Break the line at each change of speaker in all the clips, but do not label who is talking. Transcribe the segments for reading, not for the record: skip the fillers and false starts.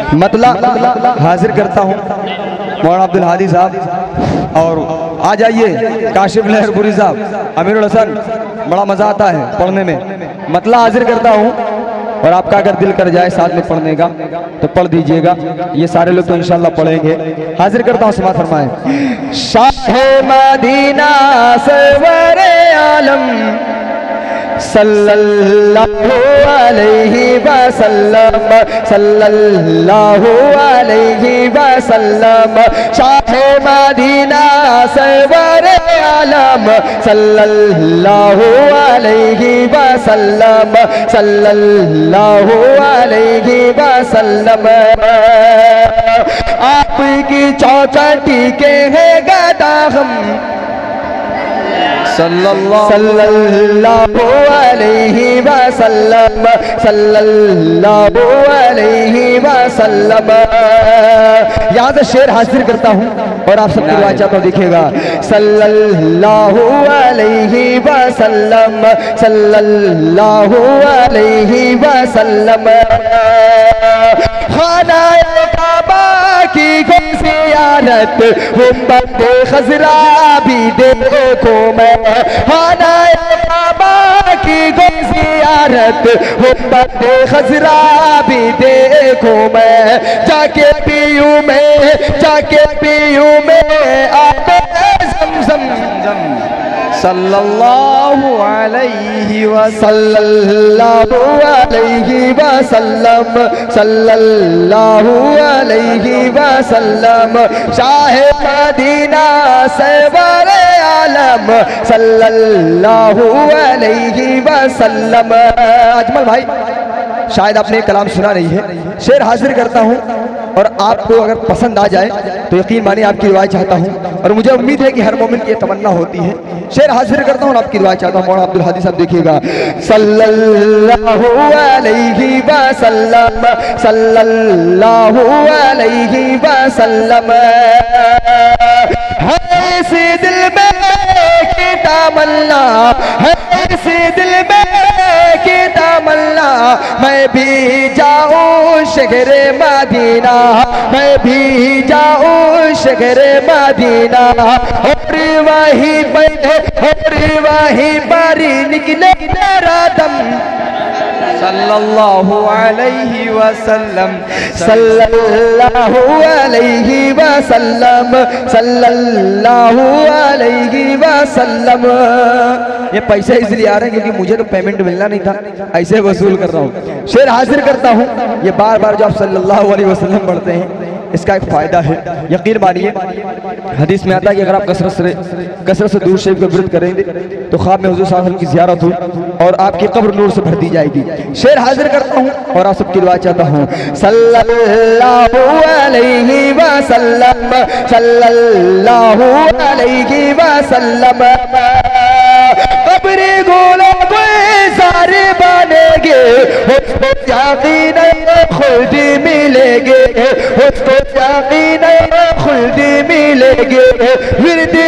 मतला हाजिर करता हूँ मौलाना अब्दुल हादी साहब, और आ जाइए काशिफ लहरपुरी साहब, अमीरुल हसन। बड़ा मज़ा आता है पढ़ने में। मतला हाजिर करता हूँ, और आपका अगर दिल कर जाए साथ में पढ़ने का तो पढ़ दीजिएगा। ये सारे लोग तो इंशाल्लाह पढ़ेंगे। हाजिर करता हूँ, समाअत फरमाएं। शाह मदीना सरवरे आलम सल्लल्लाहु अलैहि वसल्लम, सल्लल्लाहु अलैहि वसल्लम। शाह मदीना सरवरे आलम सल्लल्लाहु अलैहि वसल्लम, सल्लल्लाहु अलैहि वसल्लम। आपकी चौखटी के हैं गदा हम सल्लल्लाहु अलैहि वसल्लम, सल्लल्लाहु अलैहि वसल्लम। यहाँ से शेर हासिल करता हूँ और आप सबकी दुआ चाहता हूँ, देखिएगा। सल्लल्लाहु अलैहि वसल्लम, सल्लल्लाहु अलैहि वसल्लम। खाना काबा की ज़ियारत उम्मत खज़रा भी देखो मैं, खाना काबा की ज़ियारत उम्मत खज़रा भी देखो मैं। जाके पीयूं मैं, जाके पीयूं मैं आबे ज़मज़म सल्लल्लाहु अलैहि वसल्लल्लाहु अलैहि वसल्लम, सल्लल्लाहु अलैहि वसल्लम। शाह मदीना सरवरे आलम सल्लल्लाहु अलैहि वसल्लम। अजमल भाई, शायद आपने कलाम सुना नहीं है। शेर हाजिर करता हूँ और आपको अगर पसंद आ जाए तो यकीन मानिए आपकी दुआ चाहता हूँ, और मुझे उम्मीद है कि हर मोमिन की तमन्ना होती है। शेर हाजिर करता हूँ और आपकी दुआ चाहता हूँ। मौलाना अब्दुल हादी साहब, देखिएगा। सल्लल्लाहु अलैहि वसल्लम, सल्लल्लाहु अलैहि वसल्लम। है इसी दिल में की तमन्ना, है इसी दिल में की तमन्ना, मैं भी जाऊं शहरे मदीना, मैं भी जाऊं शहरे मदीना। और वहीं पर निकले मेरा दम सल्लल्लाहु अलैहि वसल्लम, सल्लल्लाहु अलैहि वसल्लम, सल्लल्लाहु अलैहि वसल्लम। ये पैसे इसलिए आ रहे हैं क्योंकि मुझे तो पेमेंट मिलना नहीं था, ऐसे वसूल कर रहा हूँ। शेर हाजिर करता हूँ। ये बार बार जो आप सल्लल्लाहु अलैहि वसल्लम पढ़ते हैं, इसका एक फ़ायदा है। यकीन मानिए, हदीस में आता है कि अगर आप कसरत से दूर शरीफ का विरद करेंगे तो ख्वाब में हुजूर सल्लल्लाहु अलैहि वसल्लम की ज़ियारत हो और आपकी कब्र नूर से भर दी जाएगी। शेर हाजिर करता हूँ और आप सबकी दुआ चाहता हूँ। सल्लल्लाहु अलैहि वसल्लम, सल्लल्लाहु अलैहि वसल्लम। कब्र गोला सारे बनेंगे, उसको यकीन खुद मिलेंगे, उसको यकीन खुद मिलेंगे। विरद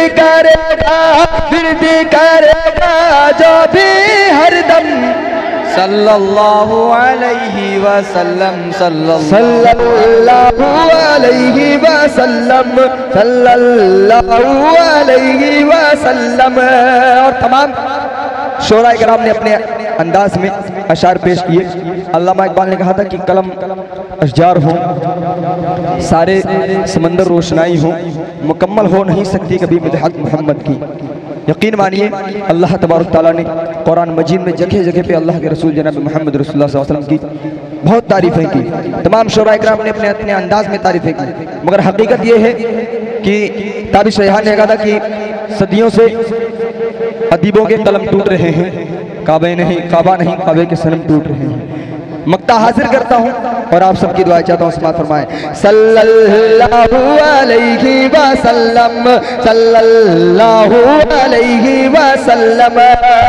करेगा जो भी हरदम सल्लल्लाहु अलैहि वसल्लम, सल्लल्लाहु अलैहि वसल्लम, सल्लल्लाहु अलैहि वसल्लम। और तमाम शोरा इकराम ने अपने अंदाज में अशार पेश किए। अल्लामा इकबाल ने कहा था कि कलम अशजार हो, सारे समंदर रोशनाई हो, मुकम्मल हो नहीं सकती कभी मदहत मोहम्मद की। यकीन मानिए, अल्लाह तबारक तआला ने कुरान मजीद में जगह जगह पे अल्लाह के रसूल जनाब मोहम्मद रसूलुल्लाह सल्लल्लाहु अलैहि वसल्लम की बहुत तारीफ़ें की। तमाम शोरा इकराम ने अपने अपने अंदाज में तारीफ़ें की, मगर हकीकत ये है कि ताबिश रेहान ने कहा था कि सदियों से अदीबों के कलम टूट रहे हैं, काबा नहीं काबे के सनम टूट रहे हैं। मक्ता हाजिर करता हूँ और आप सबकी दुआ चाहता हूँ। समाअत फरमाएं। सल्लल्लाहु अलैहि वसल्लम, सल्लल्लाहु अलैहि वसल्लम।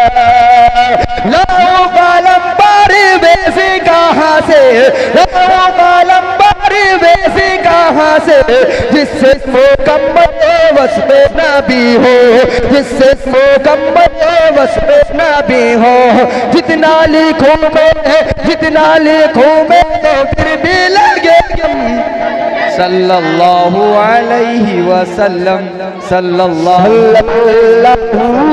लाओ कलम पर वैसे कहाँ से, लाओ कलम पर वैसे कहाँ से, जिससे मुकम्मल वस्फ़े नबी हो, जिससे मुकम्मल वस्फ़े नबी हो। जितना लिखूं मैं, जितना लिखूं मैं तो फिर भी लगे कम
सल्लल्लाहु अलैहि वसल्लम सल्लल्लाहु